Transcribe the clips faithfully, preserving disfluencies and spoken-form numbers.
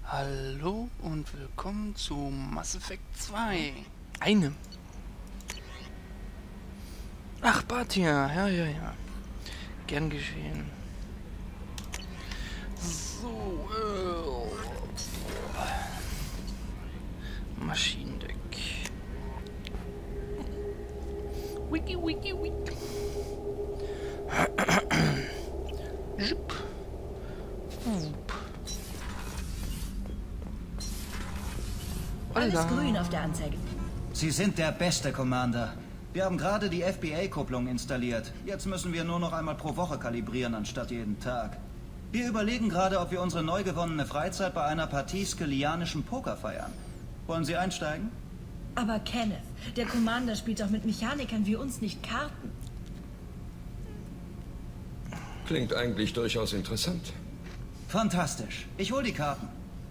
Hallo und willkommen zu Mass Effect zwei. Eine. Ach, Batia. Ja, ja, ja. Gern geschehen. So, äh, Maschinendeck. Wiki, wiki, wiki. Jupp. Wup. Alles grün auf der Anzeige. Sie sind der beste, Commander. Wir haben gerade die F B A-Kupplung installiert. Jetzt müssen wir nur noch einmal pro Woche kalibrieren, anstatt jeden Tag. Wir überlegen gerade, ob wir unsere neu gewonnene Freizeit bei einer Partie skelianischen Poker feiern. Wollen Sie einsteigen? Aber Kenneth, der Commander spielt doch mit Mechanikern wie uns nicht Karten. Klingt eigentlich durchaus interessant. Fantastisch. Ich hol die Karten.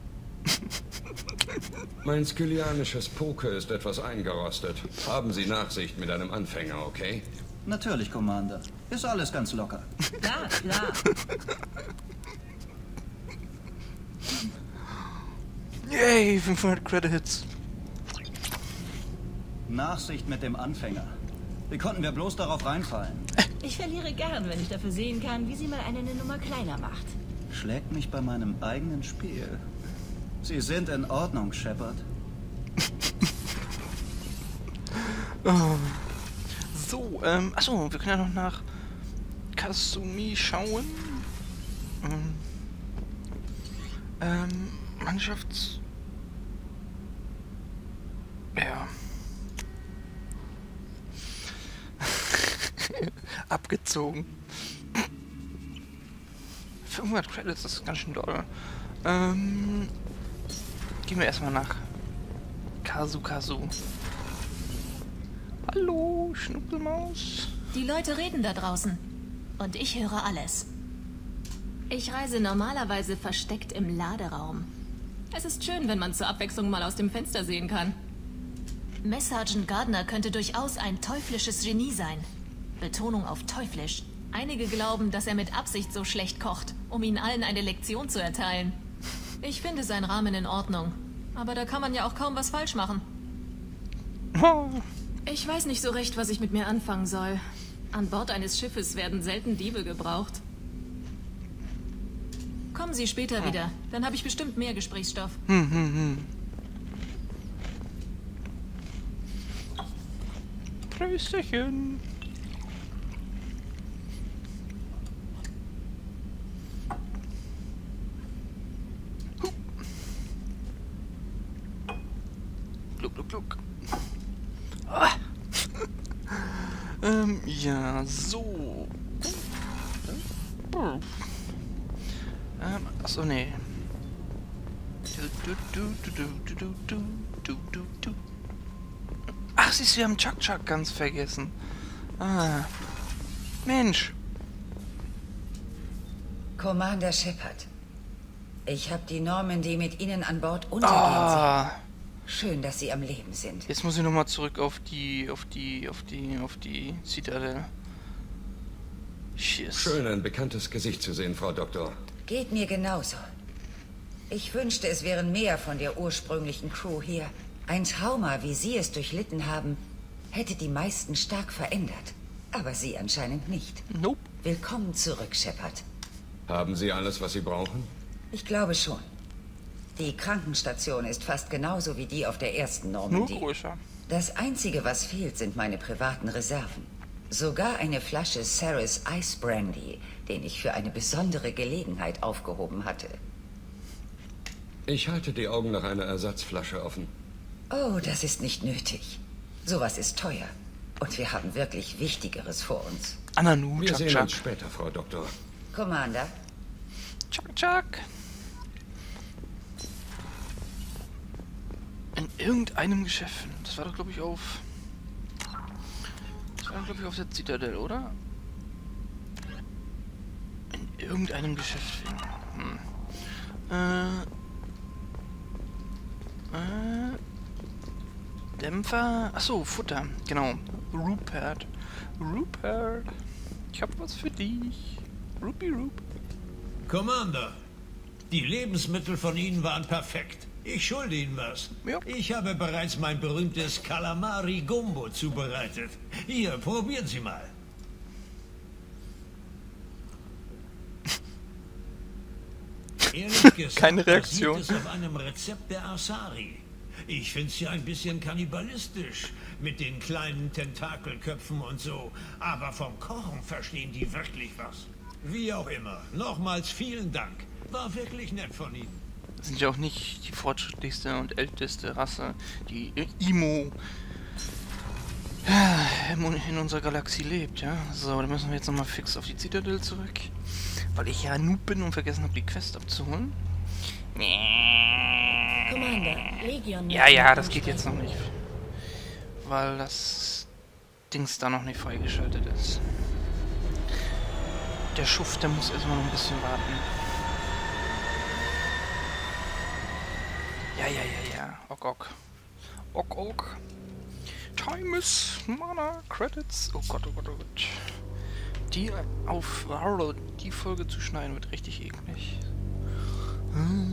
Mein skelianisches Poker ist etwas eingerostet. Haben Sie Nachsicht mit einem Anfänger, okay? Natürlich, Commander. Ist alles ganz locker. Klar, klar. Yay, fünfhundert Credits. Nachsicht mit dem Anfänger. Wie konnten wir bloß darauf reinfallen? Ich verliere gern, wenn ich dafür sehen kann, wie sie mal eine Nummer kleiner macht. Schlägt mich bei meinem eigenen Spiel. Sie sind in Ordnung, Shepard. Oh. So, ähm, achso, wir können ja noch nach Kasumi schauen. Ähm, ähm Mannschafts... Ja. Abgezogen. fünfhundert Credits, das ist ganz schön doll. Ähm... Gehen wir erstmal nach Kazu Kazu. Hallo, Schnuppelmaus. Die Leute reden da draußen. Und ich höre alles. Ich reise normalerweise versteckt im Laderaum. Es ist schön, wenn man zur Abwechslung mal aus dem Fenster sehen kann. Messsergeant Gardner könnte durchaus ein teuflisches Genie sein. Betonung auf teuflisch. Einige glauben, dass er mit Absicht so schlecht kocht, um ihnen allen eine Lektion zu erteilen. Ich finde seinen Rahmen in Ordnung. Aber da kann man ja auch kaum was falsch machen. Ich weiß nicht so recht, was ich mit mir anfangen soll. An Bord eines Schiffes werden selten Diebe gebraucht. Kommen Sie später wieder. Dann habe ich bestimmt mehr Gesprächsstoff. Hm, hm, hm. Prösterchen. Gluck, gluck, gluck. Ah. ähm, ja, so. Hm. Ähm, achso, nee. Du, du, du, du, du, du, du, du, du, du. Ach, siehst du, wir haben Chuck Chuck ganz vergessen. Ah. Mensch. Commander Shepard. Ich habe die Normandy mit Ihnen an Bord untergehen Ah. sehen. Schön, dass Sie am Leben sind. Jetzt muss ich nochmal zurück auf die, auf die, auf die, auf die Citadel. Schiss. Schön, ein bekanntes Gesicht zu sehen, Frau Doktor. Geht mir genauso. Ich wünschte, es wären mehr von der ursprünglichen Crew hier. Ein Trauma, wie Sie es durchlitten haben, hätte die meisten stark verändert. Aber Sie anscheinend nicht. Nope. Willkommen zurück, Shepard. Haben Sie alles, was Sie brauchen? Ich glaube schon. Die Krankenstation ist fast genauso wie die auf der ersten Nur Normandy. größer. Das Einzige, was fehlt, sind meine privaten Reserven. Sogar eine Flasche Ceres Ice Brandy, den ich für eine besondere Gelegenheit aufgehoben hatte. Ich halte die Augen nach einer Ersatzflasche offen. Oh, das ist nicht nötig. Sowas ist teuer. Und wir haben wirklich Wichtigeres vor uns. Ananu, Wir Chuck sehen Chuck. uns später, Frau Doktor. Commander, Chuck Chuck. In irgendeinem Geschäft. Das war doch, glaube ich, auf... Das war, glaube ich, auf der Citadel, oder? In irgendeinem Geschäft. Hm. Äh... Äh... Dämpfer... Achso, Futter. Genau. Rupert. Rupert. Ich hab was für dich. Rupi Rup. Commander, Die Lebensmittel von Ihnen waren perfekt. Ich schulde Ihnen was. Ja. Ich habe bereits mein berühmtes Calamari Gumbo zubereitet. Hier, probieren Sie mal. Ehrlich gesagt, Keine Reaktion. basiert es auf einem Rezept der Asari. Ich finde es ja ein bisschen kannibalistisch mit den kleinen Tentakelköpfen und so. Aber vom Kochen verstehen die wirklich was. Wie auch immer. Nochmals vielen Dank. War wirklich nett von Ihnen. Sind ja auch nicht die fortschrittlichste und älteste Rasse, die Imo in unserer Galaxie lebt, ja. So, dann müssen wir jetzt nochmal fix auf die Citadel zurück. Weil ich ja Noob bin und vergessen habe, die Quest abzuholen. Commander, Legion. Ja, ja, das geht jetzt noch nicht. Weil das Dings da noch nicht freigeschaltet ist. Der Schuft, der muss erstmal noch ein bisschen warten. Ja, ja, ja, ja. Ok, ok. Ok, ok. Time is Mana Credits. Oh Gott, oh Gott, oh Gott. Die auf die Folge zu schneiden wird richtig eklig. Hm.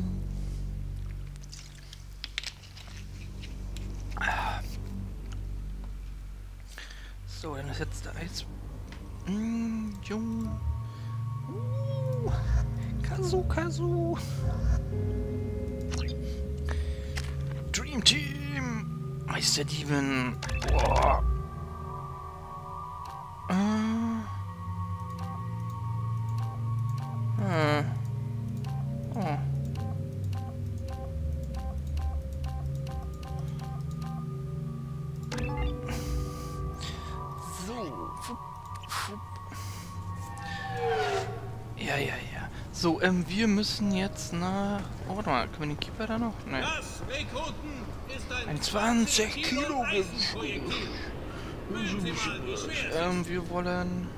So, dann ist jetzt der Eis. Mm, Jung. Uh, Kazu, Kazu. Dream Team. Meister Demon. Boah. Äh. Äh. Oh. Ja, ja, ja. So, ähm, wir müssen jetzt nach... Oh, warte mal, können wir den Keeper da noch? Nein. Das Rekruten ist ein, Ein zwanzig Kilo Eisenprojektil. Wählen Sie mal, wie schwer es Ähm, wir wollen...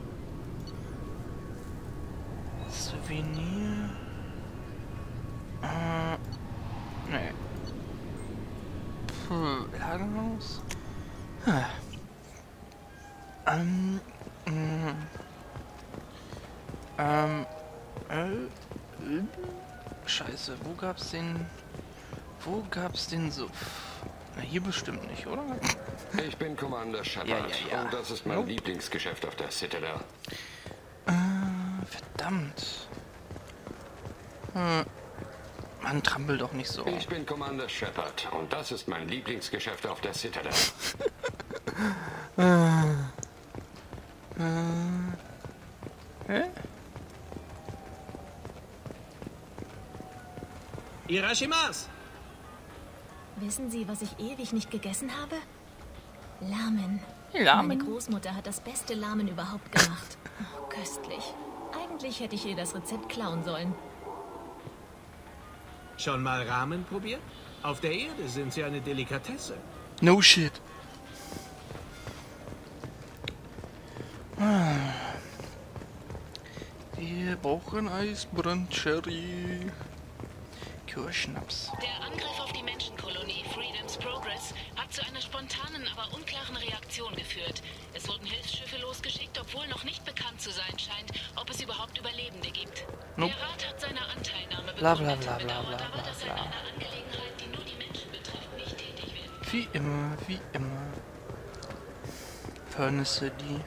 Souvenir... Äh... Nee. Puh, Lagerhaus? Hm. Ähm... mh. Ähm... Äh... äh, Scheiße, wo gab's den... Wo gab's den Suff? Na, hier bestimmt nicht, oder? Ich bin Commander Shepard Ja, ja, ja. und das ist mein Nope. Lieblingsgeschäft auf der Citadel. Äh, verdammt. Hm. Mann, trampel doch nicht so. Ich bin Commander Shepard und das ist mein Lieblingsgeschäft auf der Citadel. äh. Äh. Hä? Irashimas! Wissen Sie, was ich ewig nicht gegessen habe? Lamen. Lamen? Meine Großmutter hat das beste Lamen überhaupt gemacht. Oh, köstlich. Eigentlich hätte ich ihr das Rezept klauen sollen. Schon mal Ramen probiert? Auf der Erde sind sie eine Delikatesse. No shit. Wir brauchen Eisbrand, Sherry. Kirschnaps. Der Angriff auf die Menschenkolonie Freedom's Progress hat zu einer spontanen, aber unklaren Reaktion geführt. Es wurden Hilfsschiffe losgeschickt, obwohl noch nicht bekannt zu sein scheint, ob es überhaupt Überlebende gibt. Nope. Der Rat hat seine Anteilnahme Bla, bla, begründet, bla, bla, bedauert bla, aber, bla, dass er bla. in einer Angelegenheit, die nur die Menschen betrifft, nicht tätig wird. Wie immer, wie immer. Furnace City.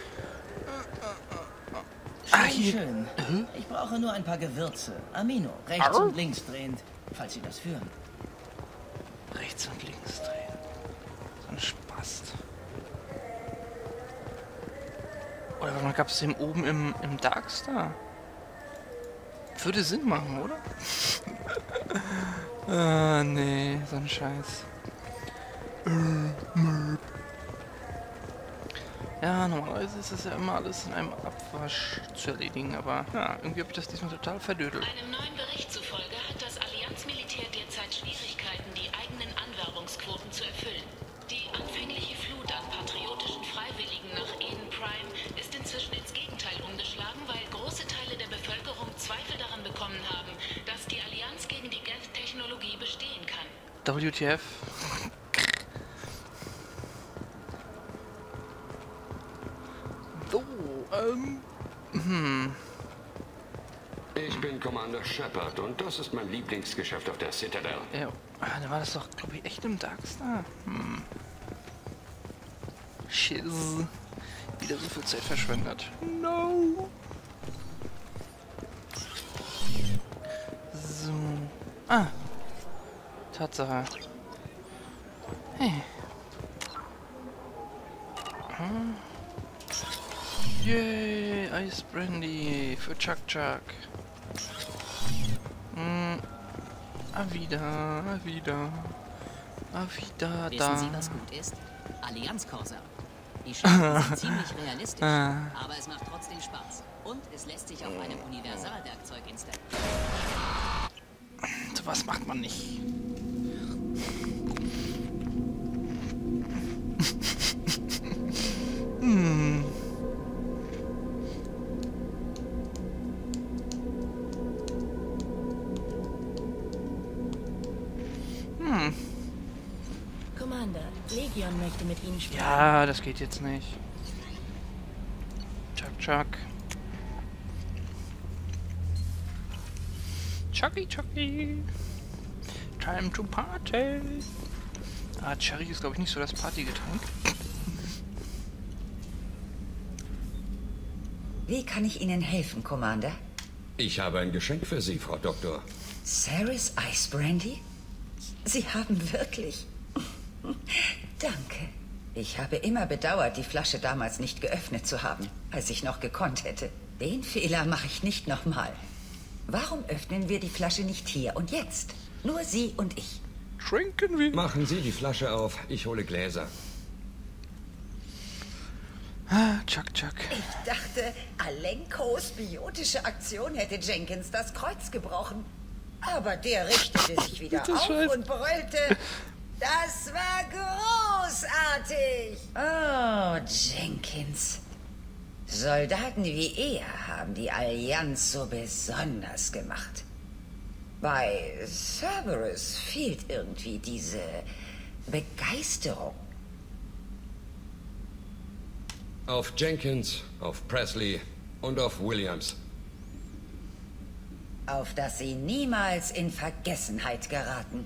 Ah, hier. Schön. Ich brauche nur ein paar Gewürze. Amino, rechts Au. und links drehend, falls Sie das führen. Rechts und links drehen. So ein Spast. Oder warte mal, gab es den oben im, im Darkstar? Würde Sinn machen, oder? Ah, nee, so ein Scheiß. Ja, normalerweise ist es ja immer alles in einem Abwasch zu erledigen, aber ja, irgendwie habe ich das diesmal total verdödelt. Einem neuen Bericht zufolge hat das Allianzmilitär derzeit Schwierigkeiten, die eigenen Anwerbungsquoten zu erfüllen. Die anfängliche Flut an patriotischen Freiwilligen nach Eden Prime ist inzwischen ins Gegenteil umgeschlagen, weil große Teile der Bevölkerung Zweifel daran bekommen haben, dass die Allianz gegen die Geth-Technologie bestehen kann. W T F? So, ähm... Hm... Ich bin Commander Shepard und das ist mein Lieblingsgeschäft auf der Citadel. Ja, ah, da war das doch, glaube ich, echt im Darkstar. Hm. Schiss. Wieder so viel Zeit verschwendet. No. So. Ah. Tatsache. Hey. Hm. Yay, Ice Brandy für Chuck Chuck. Hm. Ah, wieder, ah, wieder. Ah, wieder, Wissen da. Sie, was gut ist? Allianz-Corsa. Die Schiffe sind ziemlich realistisch, Ah. aber es macht trotzdem Spaß. Und es lässt sich auf einem Universalwerkzeug installieren. So was macht man nicht. hm. Hm. Commander, Legion möchte mit Ihnen sprechen. Ja, das geht jetzt nicht. Chuck, Chuck. Chucky, Chucky. Time to party. Ah, Cherry ist, glaube ich, nicht so das Partygetränk. Wie kann ich Ihnen helfen, Commander? Ich habe ein Geschenk für Sie, Frau Doktor. Saris Ice Brandy? Sie haben wirklich... Danke. Ich habe immer bedauert, die Flasche damals nicht geöffnet zu haben, als ich noch gekonnt hätte. Den Fehler mache ich nicht nochmal. Warum öffnen wir die Flasche nicht hier und jetzt? Nur Sie und ich. Trinken wir. Machen Sie die Flasche auf, ich hole Gläser. Ah, Chuck, Chuck. Ich dachte, Alenkos biotische Aktion hätte Jenkins das Kreuz gebrochen. Aber der richtete sich wieder auf Scheiße. und brüllte... Das war großartig! Oh, Jenkins. Soldaten wie er haben die Allianz so besonders gemacht. Bei Cerberus fehlt irgendwie diese Begeisterung. Auf Jenkins, auf Presley und auf Williams. Auf dass sie niemals in Vergessenheit geraten.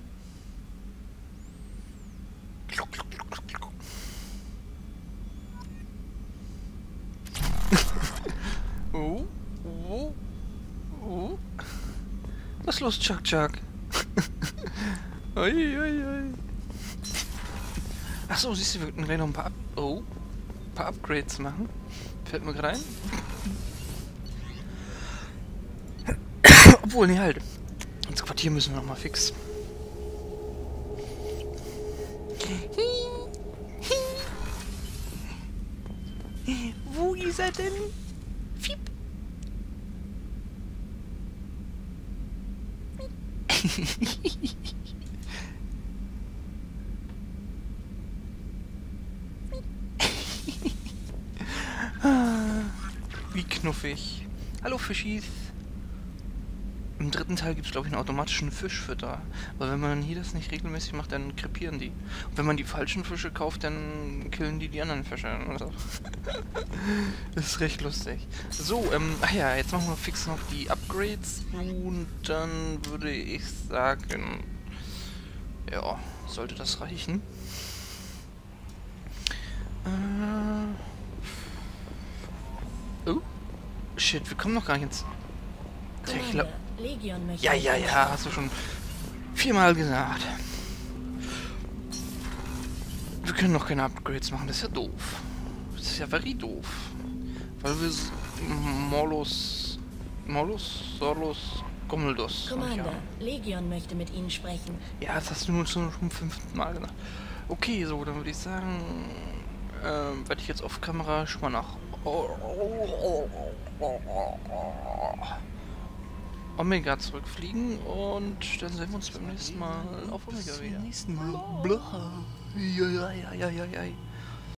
Oh, oh, oh. Was ist los, Chuck, Chuck? Ui, ui, ui. Achso, siehst du, wir könnten gleich noch ein paar, Up oh, ein paar Upgrades machen. Fällt mir gerade ein. Obwohl, nee, halt. Ins Quartier müssen wir noch mal fix. Wo ist er denn? Fiep. Wie knuffig. Hallo Fischis. Im dritten Teil gibt es, glaube ich, einen automatischen Fischfütter. Weil wenn man hier das nicht regelmäßig macht, dann krepieren die. Und wenn man die falschen Fische kauft, dann killen die die anderen Fische. Also. Das ist recht lustig. So, ähm, ach ja, jetzt machen wir fix noch die Upgrades. Und dann würde ich sagen, ja, sollte das reichen. Äh, oh, shit, wir kommen noch gar nicht ins... Commander, Legion möchte Ja, mit ja, Ihnen ja, hast du schon viermal gesagt. Wir können noch keine Upgrades machen, das ist ja doof. Das ist ja very doof. Weil wir s- Molus... Molus? Solus? Gommeldos. Commander, Legion möchte mit Ihnen sprechen. Ja, das hast du nun schon zum fünften Mal gesagt. Okay, so, dann würde ich sagen, ähm, werde ich jetzt auf Kamera schon mal nach Omega zurückfliegen und dann sehen wir uns beim nächsten Mal auf Omega wieder. Nächsten Mal. Ja, ja, ja, ja, ja.